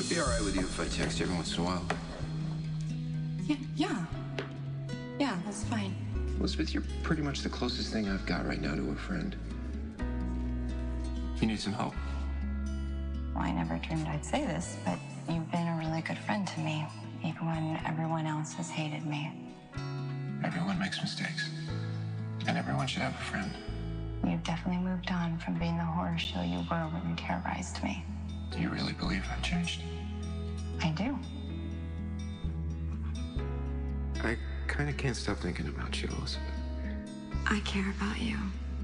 Would it be all right with you if I text every once in a while? Yeah, that's fine. Elizabeth, you're pretty much the closest thing I've got right now to a friend. You need some help? Well, I never dreamed I'd say this, but you've been a really good friend to me, even when everyone else has hated me. Everyone makes mistakes, and everyone should have a friend. You've definitely moved on from being the horror show you were when you terrorized me. Do you really believe I've changed? I do. I kind of can't stop thinking about you, Elizabeth. I care about you.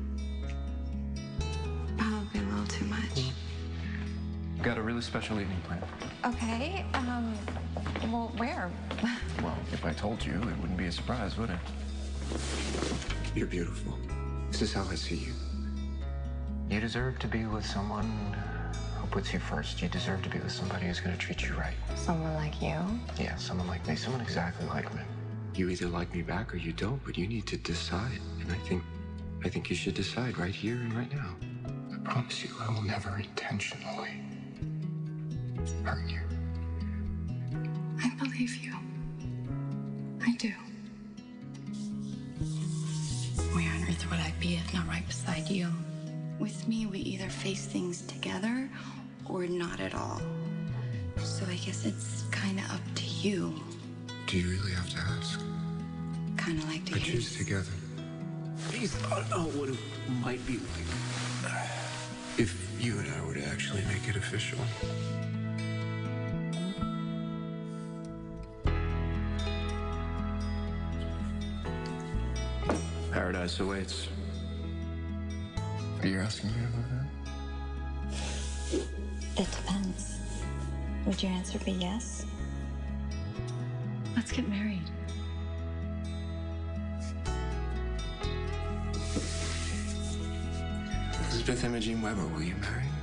Probably a little too much. Got a really special evening planned. Okay, well, where? Well, if I told you, it wouldn't be a surprise, would it? You're beautiful. This is how I see you. You deserve to be with someone who puts you first. You deserve to be with somebody who's going to treat you right. Someone like you? Yeah, someone like me. Someone exactly like me. You either like me back or you don't, but you need to decide. And I think you should decide right here and right now. I promise you, I will never intentionally hurt you. I believe you. I do. Where on earth would I be if not right beside you? With me, we either face things together or not at all. So I guess it's kind of up to you. Do you really have to ask? Kind of like to I choose together. Have you thought about what it might be like if you and I were to actually make it official? Paradise awaits. Are you asking me about that? It depends. Would your answer be yes? Let's get married. Elizabeth Imogene Weber, will you marry me?